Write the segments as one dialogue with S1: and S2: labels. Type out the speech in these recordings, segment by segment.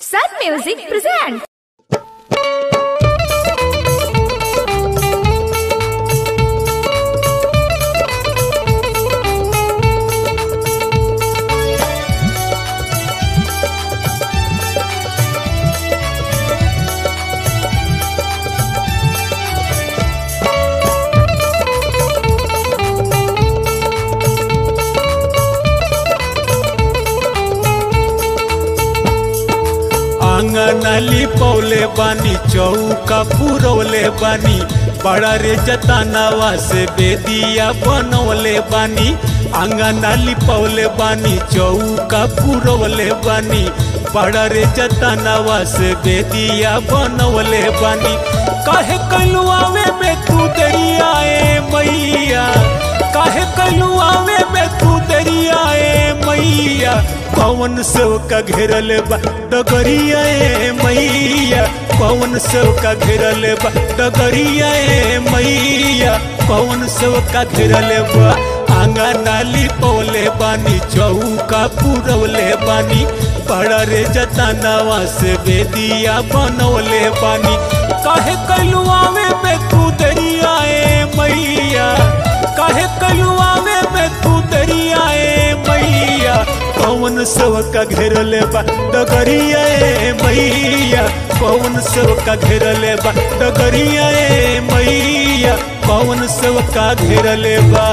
S1: Sun Music presents.
S2: आंगनाली पौले बानी चौका पुरौले बानी बड़ा रे जतानावा से बेदिया बनौले बानी। आंगनाली पौले बानी चौका पुरौले बानी बड़ा रे जतानावा से बेदिया बनौले बानी। काहे कलुआवे में तू दरियाए मैया, काहे कलुआवे में तू दरियाए मैया। पवन सेव का घेरल बा डगरिया मैया, पवन सेव का घेरल बा डगरिया मैया, पवन सेव का घेरल बा। आंगनाली पौले बानी चौका पुरौले बानी बड़ा रे जतानावा से बेदिया बनौले बानी। काहे कलुआवे में तू दरियाए मैया, काहे कलुआवे में तू दरियाए मैया। पवन सेव का घेरल बा डगरिया मैया, पवन सेव का घेरल बा डगरिया मैया, पवन सेव का घेरल बा।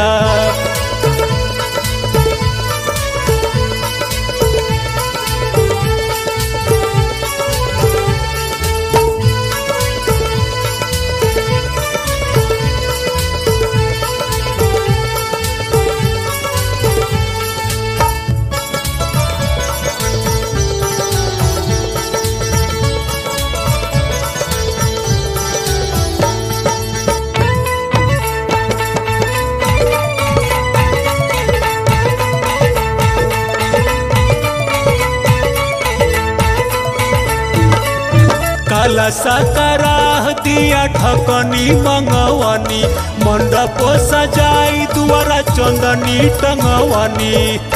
S2: काला साकराह दिया ढकनी मंगवानी, मंडप सजाई दुआरा चंदनी टंगवानी।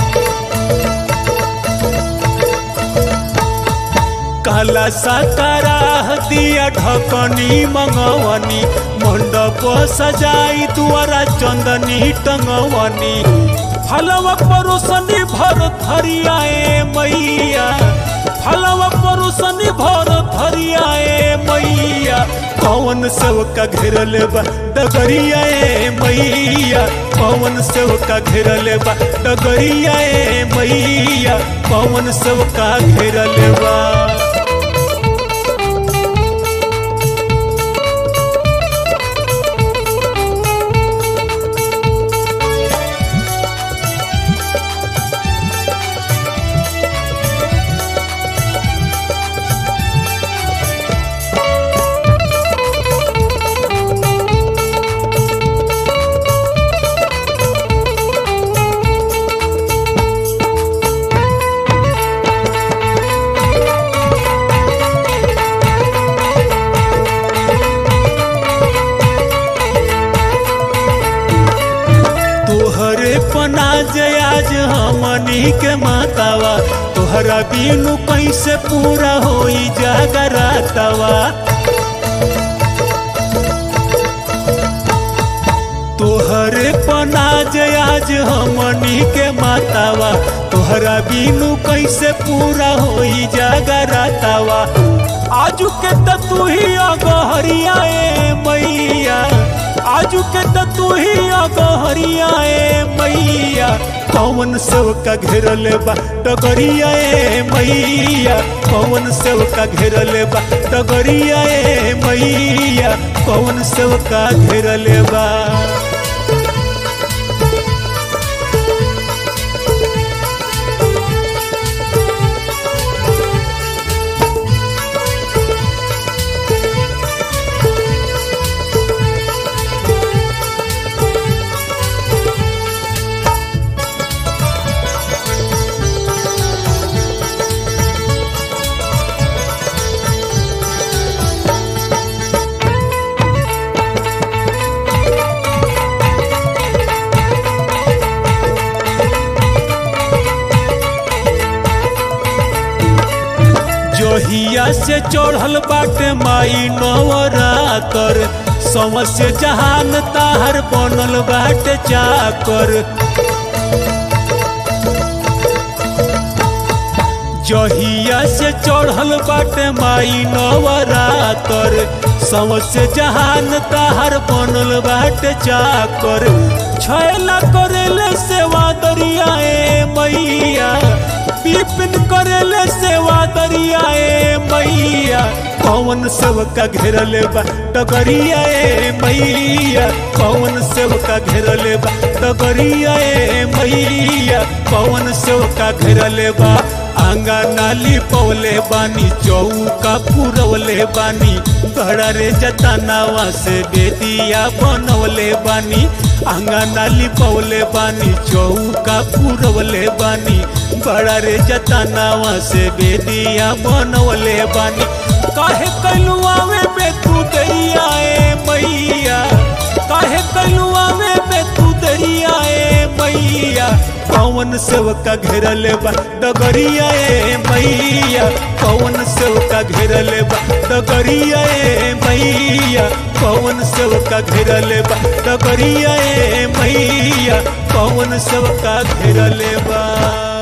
S2: काला साकराह दिया ढकनी मंगवानी, मंडप सजाई दुआरा चंदनी टंगवानी। हलवा परोसनी भर धरियाए मैया, हलवा परोसनी भर धरियाए मैया। पवन सेव का घेरल बा डगरिया मैया, पवन सेव का घेरल बा डगरिया मैया, पवन सेव का घेरल बा। तोहरे पनाज आज हमनी के मातावा, तोहरा बिनु कैसे पूरा होई जागरातावा। तोहरे पनाज आज हमनी के मातावा, तोहरा बिनु कैसे पूरा होई जागरातावा। आजू के त तू ही अगहरिया मैया, आजू के त तू ही अगहरिया मैया। पवन सेव का घेरल बा डगरिया मैया, पवन सेव का घेरल बा डगरिया मैया, पवन सेव का घेरल बा। जोहिया से चढ़ल बाटे माई नवरातर, समस्य जहान ताहर बनल बाटे चाकर। जोहिया से चढ़ल बाटे माई नवरातर, समस्य जहान ताहर बनल बाटे चाकर। छैला करेले सेवा दरियाए मैया, विपिन करेले सेवा दरियाए मैया। पवन सबका घेरले बा डगरियाए मैया, पवन सबका घेरले बा डगरियाए मैया, पवन सबका घेरले बा। आंगना लिपवले बानी, चौका पुरवले बानी, बड़ा रे जतनावा से बेदिया बनवले बानी। आंगना लिपवले बानी, चौका पुरवले बानी, बड़ा रे जतनावा से बेदिया बनवले बानी। काहे कलुआ में तू दरियाए मैया, काहे कलुआ में तू दरियाए मैया। पवन सबका घेरले बा डगरियाए मैया, पवन सबका घेरले बा डगरियाए मैया, पवन सबका घेरले बा डगरियाए मैया, पवन सबका घेरले बा।